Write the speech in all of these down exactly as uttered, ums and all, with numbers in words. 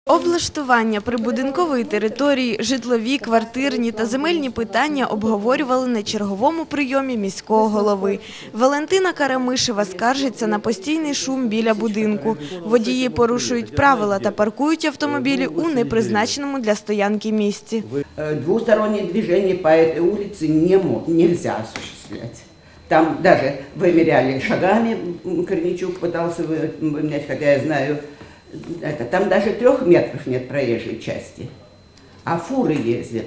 Облаштування прибудинкової території, житлові, квартирні та земельні питання обговорювали на черговому прийомі міського голови. Валентина Карамишева скаржиться на постійний шум біля будинку. Водії порушують правила та паркують автомобілі у непризначеному для стоянки місці. Двустороннее движение по этой улице нельзя осуществлять. Там даже вымеряли шагами, Корничук пытался вымерять, хотя я знаю, это, там даже трех метров нет проезжей части, а фуры ездят,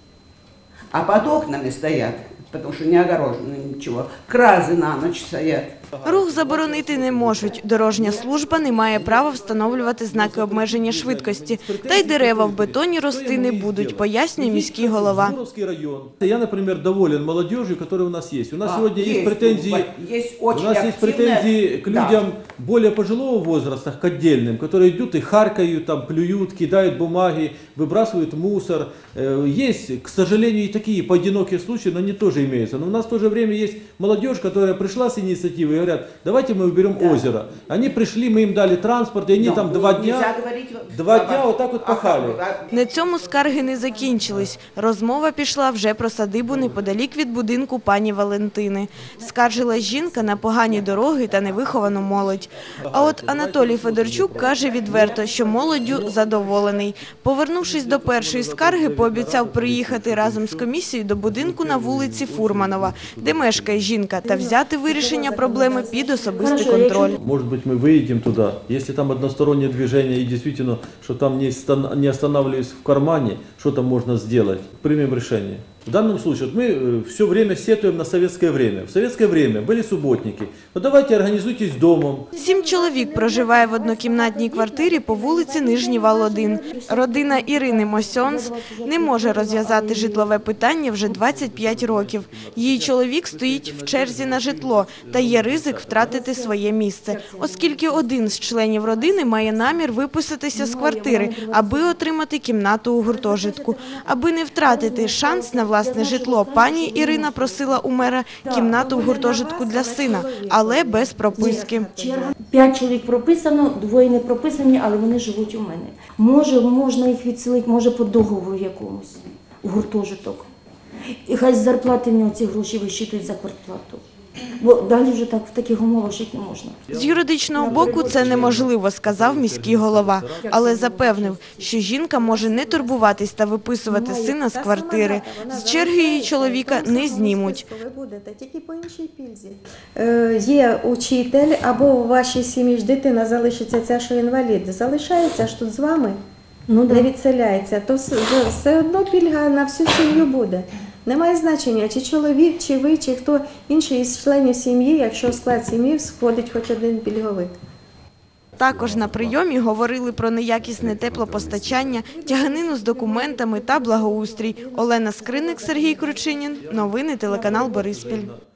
а под окнами стоят, потому что не огорожено ничего, кразы на ночь стоят. Рух заборонити не можуть. Дорожня служба не має права встановлювати знаки обмеження швидкості. Та й дерева в бетоні рости не будуть, пояснює міський голова. Я, наприклад, доволен молодежью, которая у нас есть. У нас а, сегодня есть, есть претензии, есть у нас есть претензии к людям да. более пожилого возраста, к отдельным, которые идут и харкают, там, плюют, кидают бумаги, выбрасывают мусор. Есть, к сожалению, и такие поодинокие случаи, но они тоже имеются. Но у нас в то же время есть молодежь, которая пришла с инициативой и говорят, давайте мы уберем да. озеро. Они пришли, мы им дали транспорт, и они но, там два дня, два дня вот так вот пахали. На цьому скарги не закінчились. Розмова пішла вже про садибу неподалік від будинку пані Валентини. Скаржилась жінка на погані дороги та невиховану молодь. А от Анатолій Федорчук каже відверто, що молоддю задоволений. Повернувшись до першої скарги, пообіцяв приїхати разом з комісією до будинку на вулиці Фурманова, де мешкає жінка, та взяти вирішення проблеми під особистий контроль. Може бути, ми виїдемо туди, якщо там одностороннє движення і дійсно, що там не останавливаясь в кармані, що там можна зробити, приймемо рішення. В данном случае вот мы все время сетуем на советское время. В советское время были субботники. Ну давайте организуйтесь домом. Сім чоловік проживає в однокімнатній квартирі по вулиці Нижній Вал один. Родина Ірини Мосьонс не може розв'язати житлове питання вже двадцять п'ять років. Її чоловік стоїть в черзі на житло та є ризик втратити своє місце, оскільки один з членів родини має намір виписатися з квартири, аби отримати кімнату у гуртожитку. Аби не втратити шанс на власне житло, пані Ірина просила у мера кімнату в гуртожитку для сина, але без прописки. П'ять чоловік прописано, двоє не прописані, але вони живуть у мене. Може, можна їх відселити, може по договору якомусь, у гуртожиток. І хай з зарплати в нього ці гроші вищитують за квартплату. Бо далі вже так, в таких умовах жити не можна. З юридичного боку це неможливо, сказав міський голова, але запевнив, що жінка може не турбуватись та виписувати сина з квартири. З черги її чоловіка не знімуть. Ви будете тільки по іншій пільзі. Е, є учитель або у вашій сім'ї ж дитина залишиться, ця, що інвалід, залишається ж тут з вами, ну, не відселяється, то все одно пільга на всю сім'ю буде. Немає значення, чи чоловік, чи ви, чи хто інший із членів сім'ї, якщо в склад сім'ї входить хоч один пільговик. Також на прийомі говорили про неякісне теплопостачання, тяганину з документами та благоустрій. Олена Скринник, Сергій Кручинін. Новини телеканал Бориспіль.